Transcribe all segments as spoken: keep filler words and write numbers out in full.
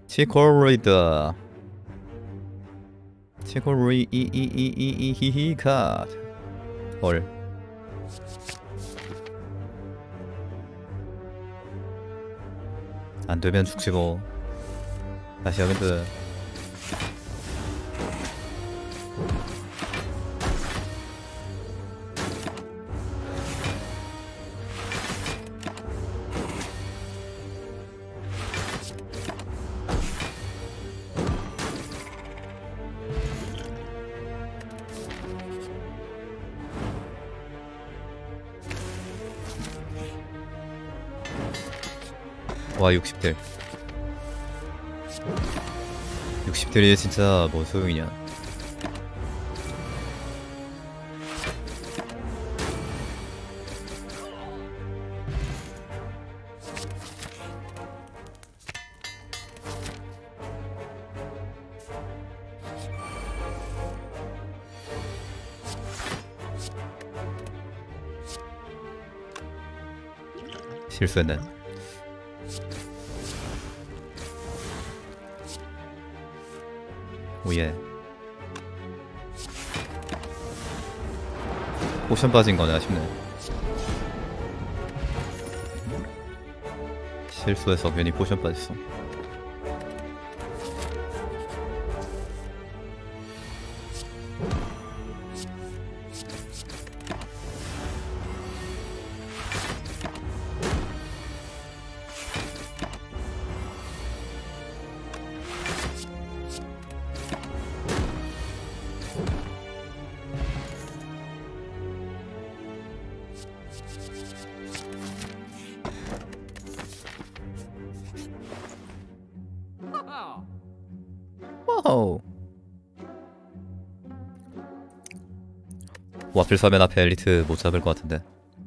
치코로이드 치코로이 이이이이이히히카 헐 안되면 죽지 뭐. 다시 하면 돼. 와 육십 딜 육십 딜이 진짜 뭐 소용이냐. 실수했네. 오예. 포션 빠진 거네. 아쉽네. 실수해서 괜히 포션 빠졌어. 와우. 와필 서면 앞에 엘리트 못 잡을 것 같은데.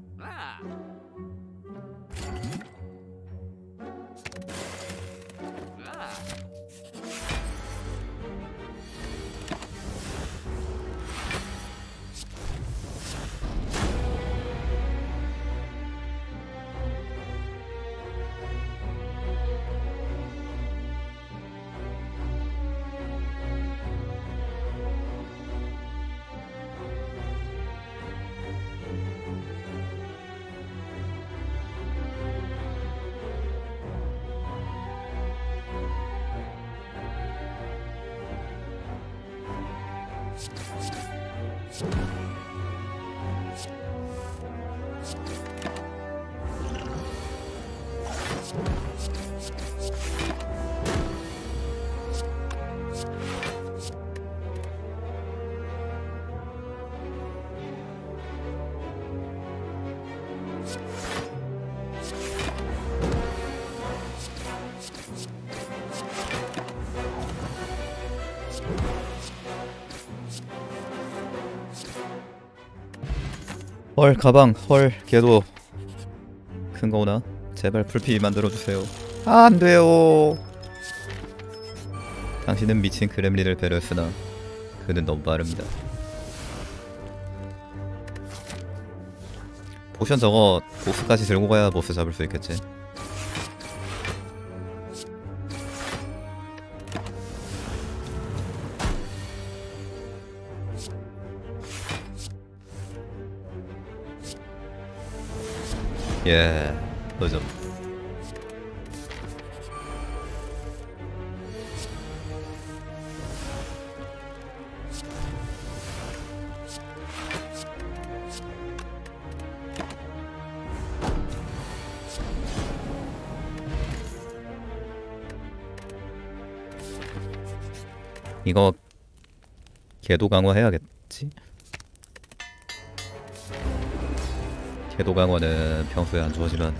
헐 가방. 헐 걔도 큰거 오나? 제발 풀피 만들어주세요. 아, 안돼요. 당신은 미친 그렘린을 배려했으나 그는 너무 빠릅니다. 포션 저거 보스까지 들고 가야 보스 잡을 수 있겠지. 예, 그죠. 이거 궤도 강화해야겠지? 궤도 강화는 평소에 안 좋아지만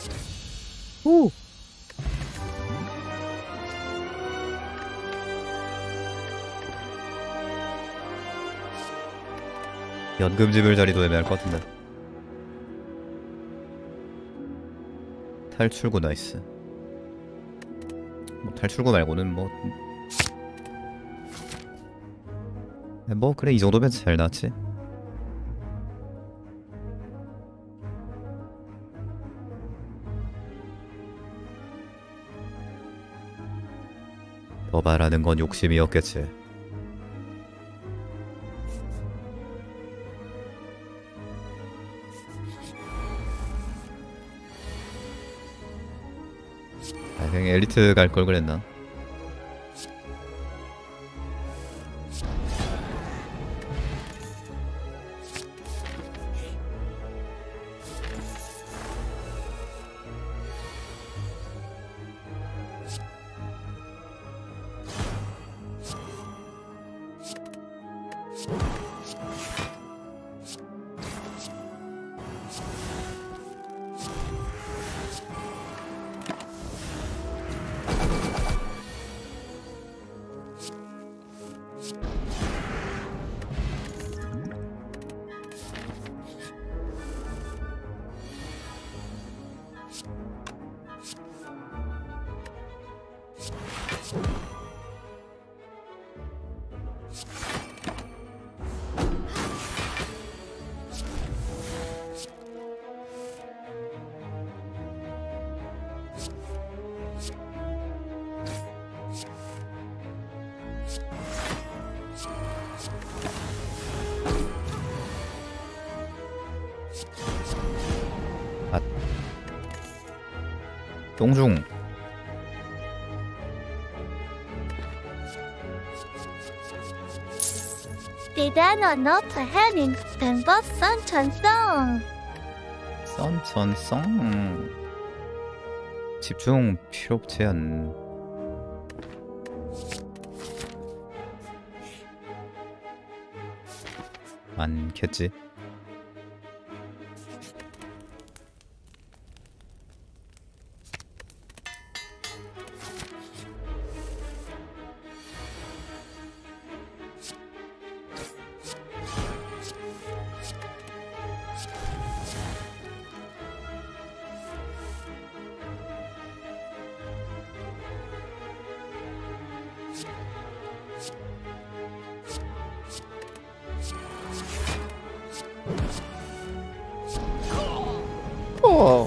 오! 연금집을 자리도 애매할 것 같은데. 탈출구 나이스. 뭐 탈출구 말고는 뭐... 뭐 그래, 이 정도면 잘 나왔지. 더 바라는 건 욕심이었겠지. 아, 그냥 엘리트 갈 걸 그랬나? 아, 똥중. 대단한 어퍼하는 방법 선천성. 선천성. 집중 필요 제한. 많겠지. 어.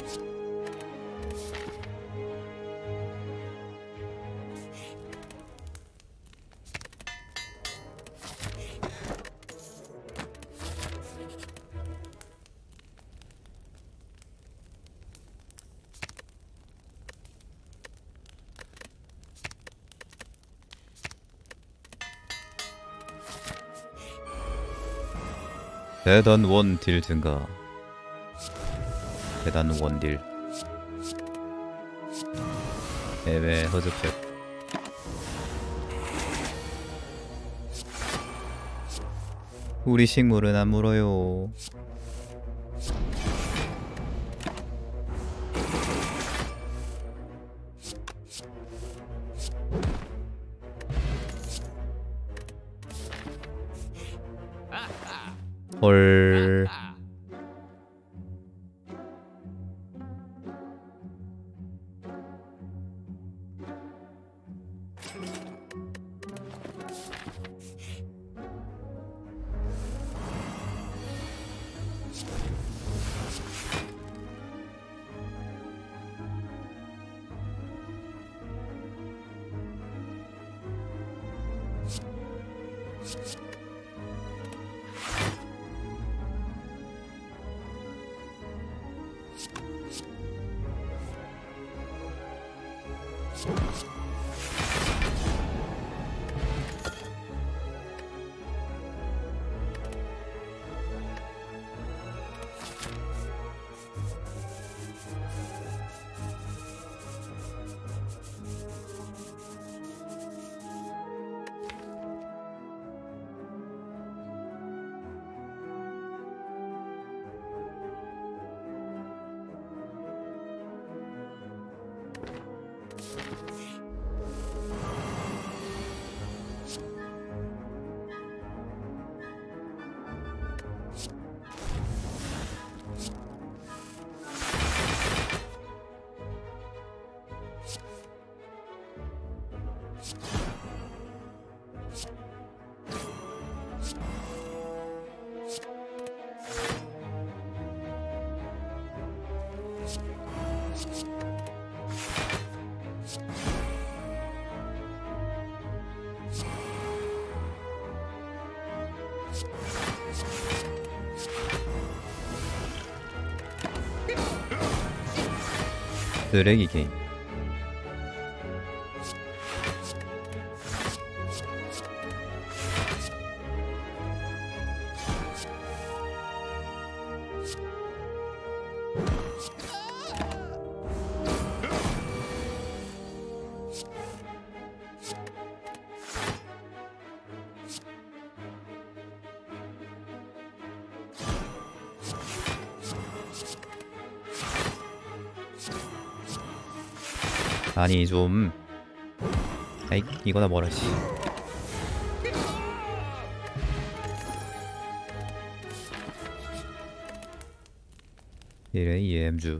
대단 원딜 증가. 대단 원딜. 해외 허접색. 우리 식물은 안 물어요. 헐. 쓰레기 게임. 아니 좀 아이 이거나 뭐라 씨. 이래 이엠주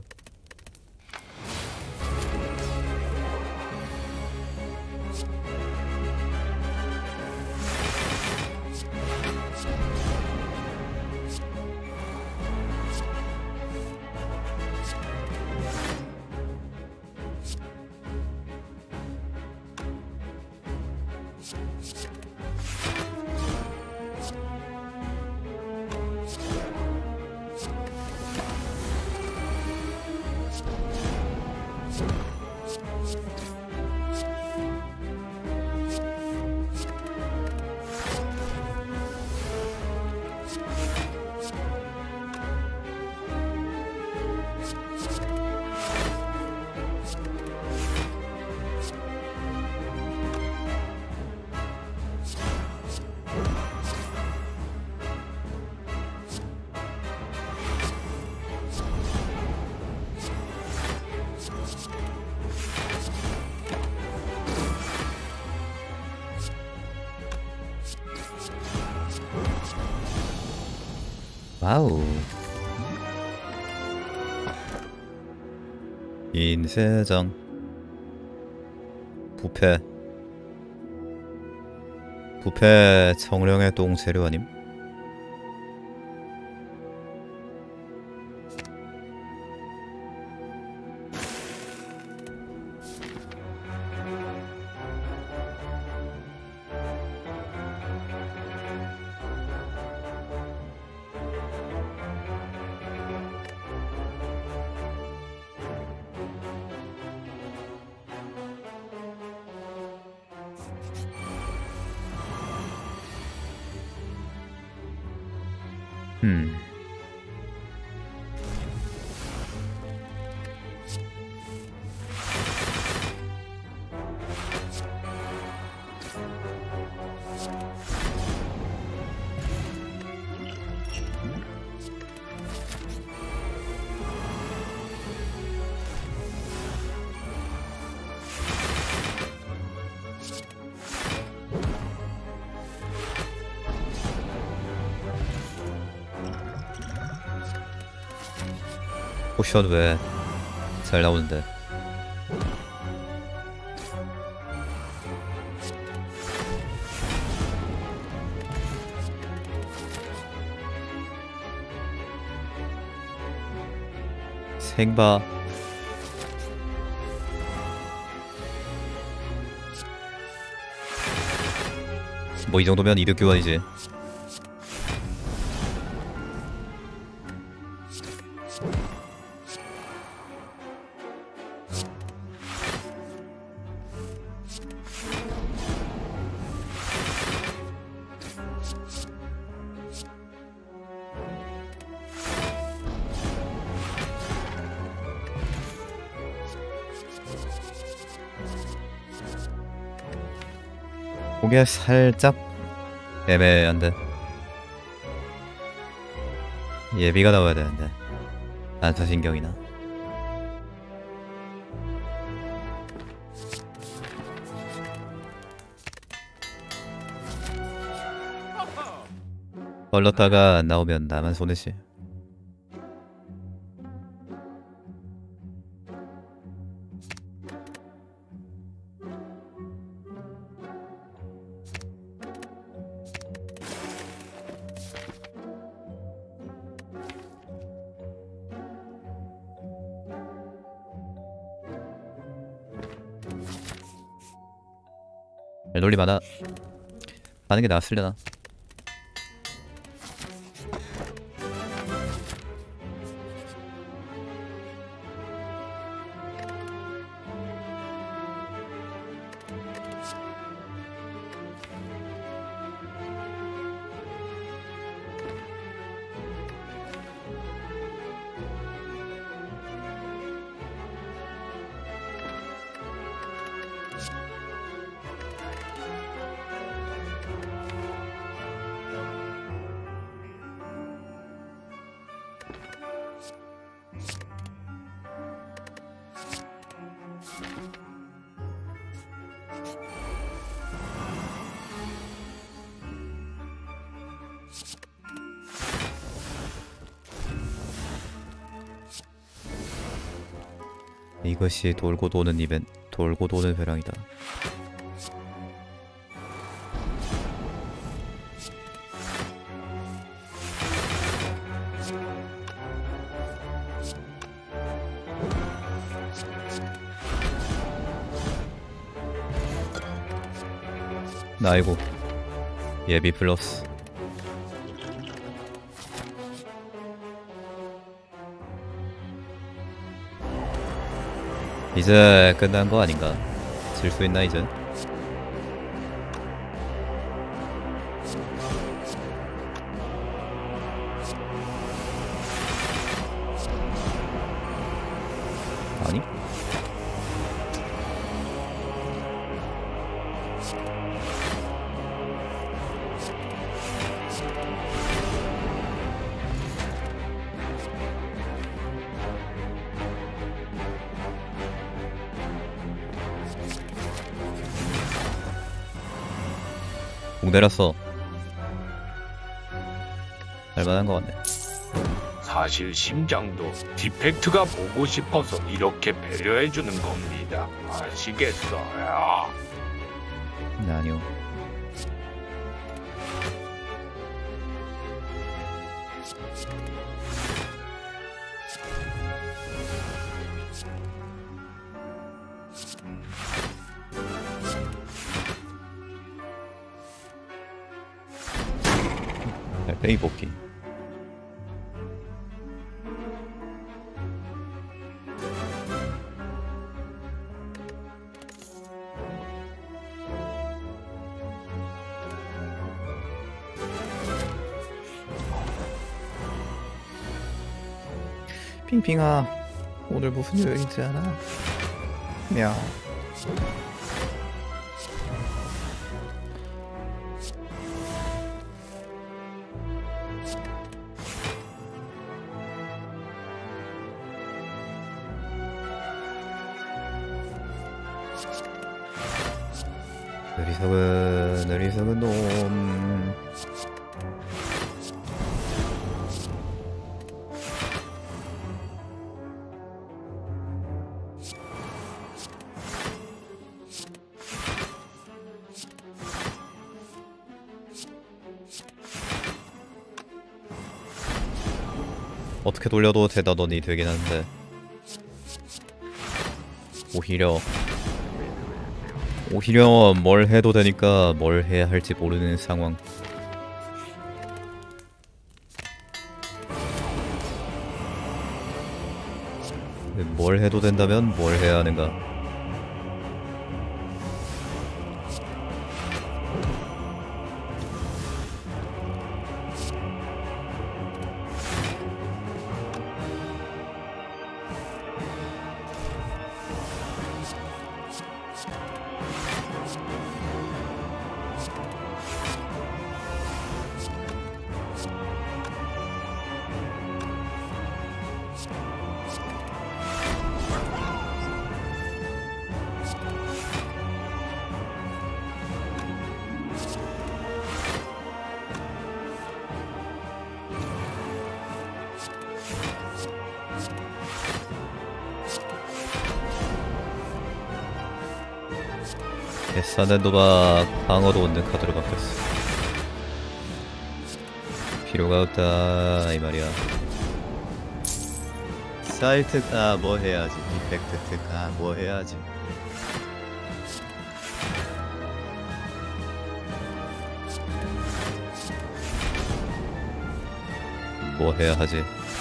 와우. 인쇄장 부패 부패 정령의 똥 재료 아님? 음. 포션 왜 잘 나오는데? 생바 뭐 이 정도면 이득 교환이지. 그게 살짝 애매한데 예비가 나와야 되는데 안타신경이나 걸렀다가 안 나오면 나만 손해지. 발놀림 하나 하는 게 나았으려나. 이것이 돌고 도는 이벤 돌고 도는 회랑이다. 아이고 예비 플러스. 이제 끝난 거 아닌가? 질 수 있나 이제? 아니? 공 내렸어. 할만한 거 같네. 사실 심장도 디펙트가 보고 싶어서 이렇게 배려해주는 겁니다. 아시겠어요? 네, 아니요. 달팽이 뽑기. 핑핑아, 오늘 무슨 요일인지 알아? 야. 어리석은 어리석은 놈. 어떻게 돌려도 되다더니 되긴 하는데 오히려 오히려 뭘 해도 되니까 뭘 해야 할지 모르는 상황. 뭘 해도 된다면 뭘 해야 하는가. 계산된 도박 방어도 얻는 카드로 바뀌었어. 필요가 없다 이 말이야. 사이트 아 뭐 해야지. 이펙트 특 아 뭐 해야지. 뭐 해야 하지?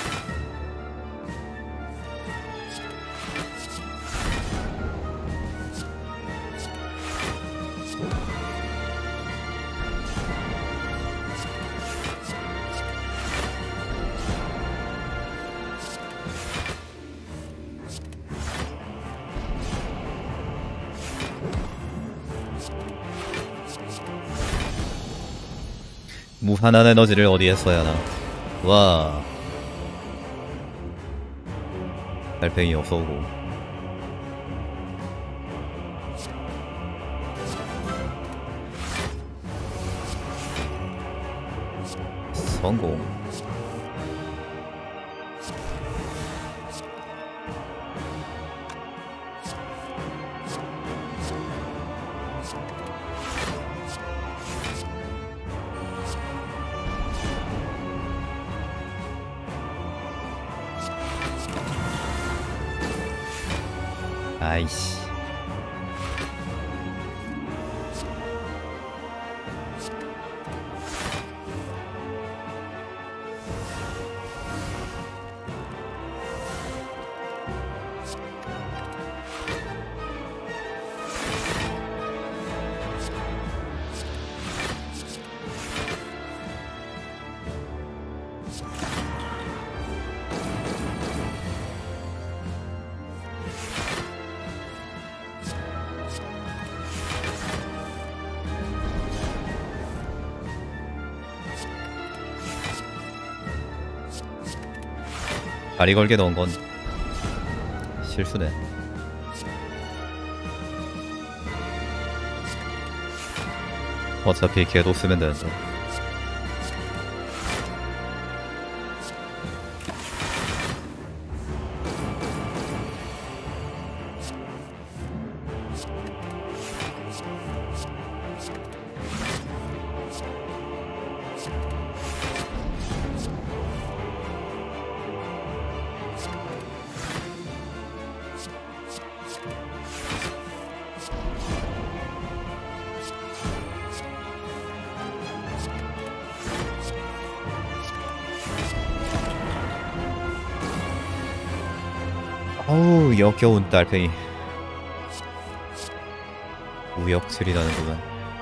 무한한 에너지를 어디에 써야 하나? 와, 달팽이 어서오고. 성공. 아이씨. 다리 걸게 넣은 건 실수네. 어차피 걔도 쓰면 되는데. 어우, 역겨운 달팽이. 우역질이 나는구만.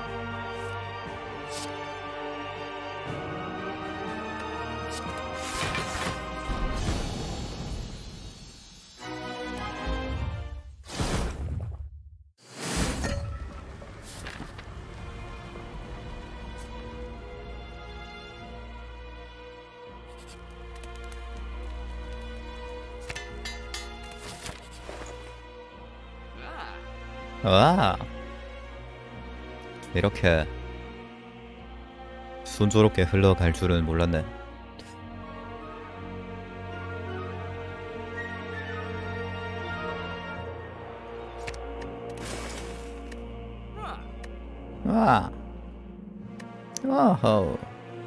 와, 이렇게 순조롭게 흘러갈 줄은 몰랐네. 와, 와호.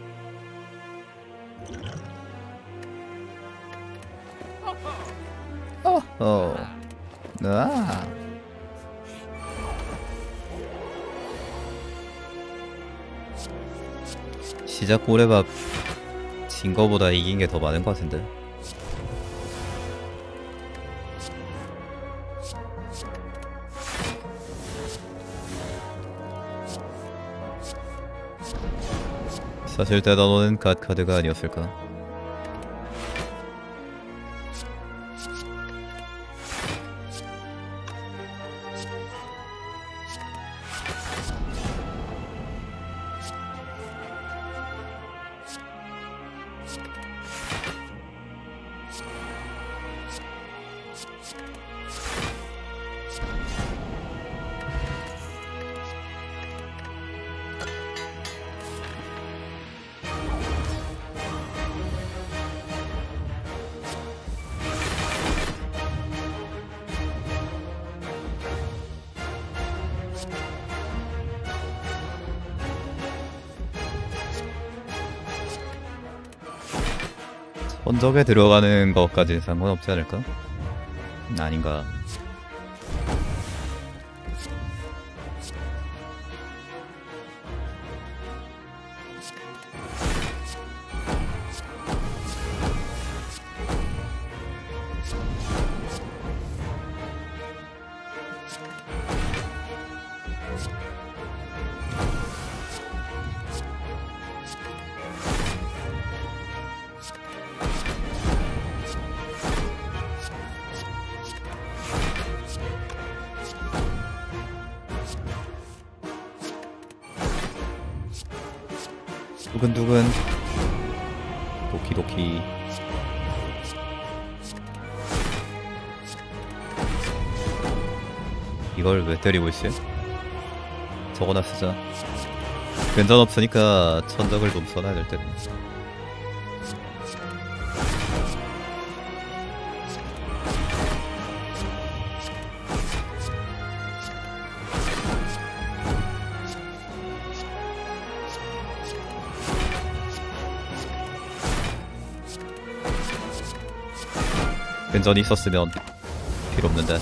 어허. 와. 시작 고래밥 진 거보다 이긴 게 더 많은 것 같은데. 사실 대단원은 갓 카드가 아니었을까? 본적에 들어가는 것까지 상관없지 않을까? 아닌가? 두근두근 도키도키. 이걸 왜 때리고 있어요? 저거나 쓰자. 근전 없으니까 천적을 좀 써놔야 될 듯. 근전이 있었으면 필요 없는데.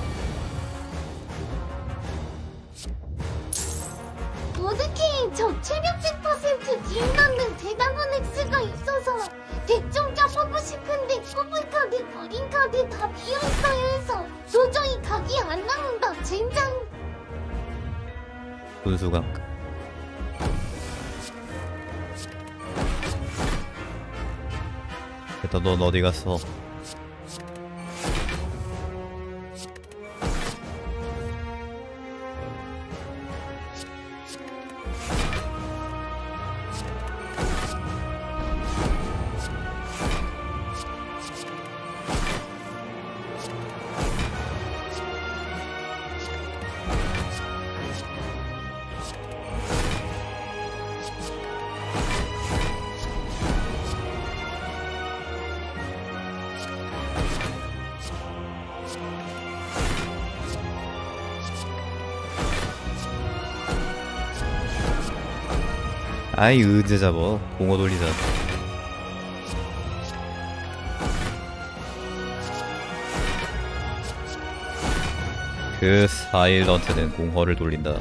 보드게임 저 체력 백 퍼센트 딜 넣는 대단한 X가 있어서 대충 껴보고 싶은데 뽑은 카드 버린 카드 다 비어있어요 해서 도저히 각이 안 나온다. 젠장. 분수각. 일단 넌 어디 갔어? 아이 언제 잡어. 공어 돌리자. 그 사일런트는 공허를 돌린다.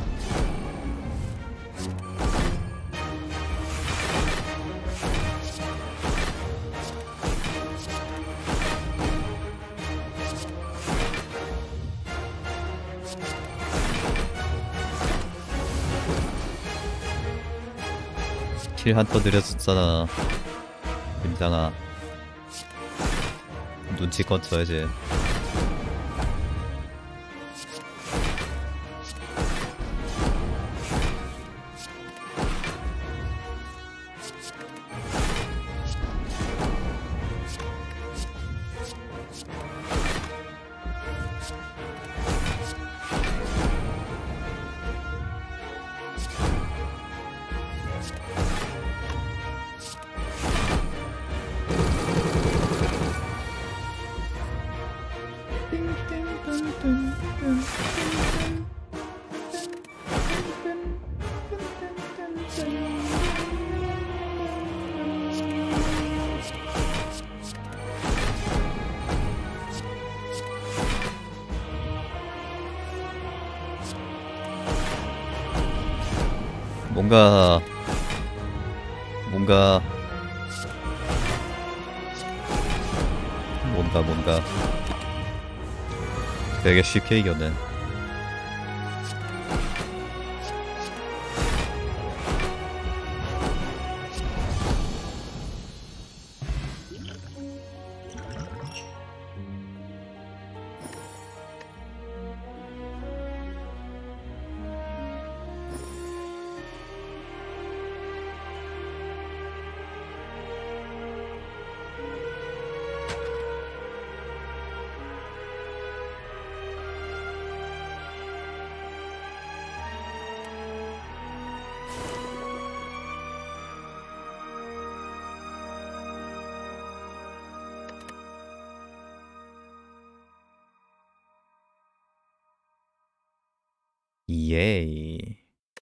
킬 한 턴 느려졌잖아. 김장아. 눈치껏 쳐야지. 뭔가 뭔가 뭔가 뭔가 되게 쉽게 이겼네. 예이.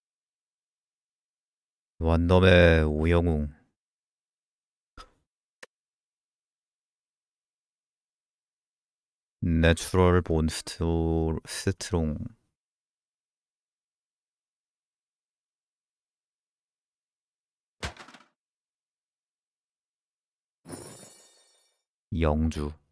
완덤의 오영웅. 내추럴 본 스토, 스트롱. 영주.